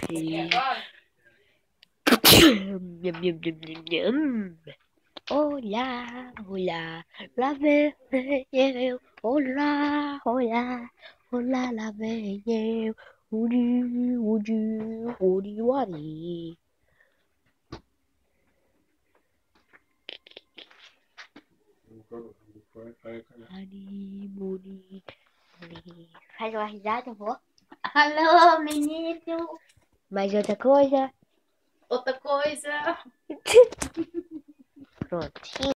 Olá, olá, lá vem eu. Olá, olá, olá, lá vem eu. Uri, uri, uri, uri. Ari, muri, muri. Faz uma risada, vó. Alô, menino. Mais outra coisa? Outra coisa. Pronto.